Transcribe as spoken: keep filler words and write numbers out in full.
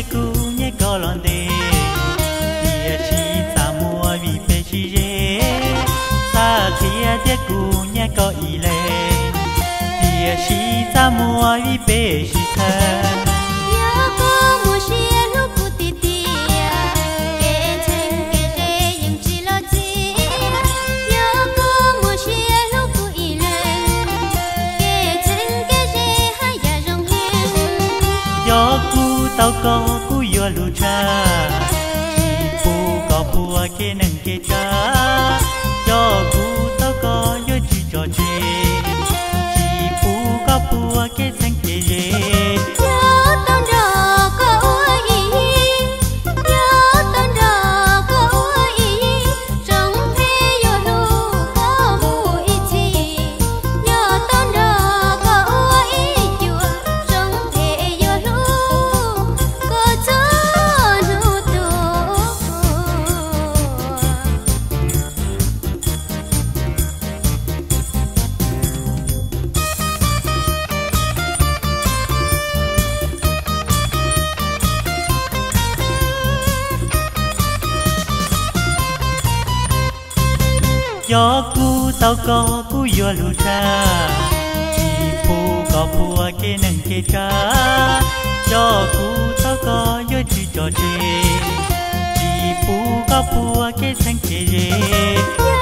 để cú nhé có lon đê tia chi ta mua vì bê chi rê sa tia để cú nhé có ý lệ tia chi ta mua vì bê chi thân tao có cú yo lu cha chỉ phu có phu kia nâng kia cha cho cú tao có yo chỉ cho chê chỉ phu có phu kia sang kia dê cho cú tao có cú yo lu cha chỉ phu có phu kia nâng kia cha cho cú tao có yo chỉ cho chê chỉ phu có phu kia sang kia dê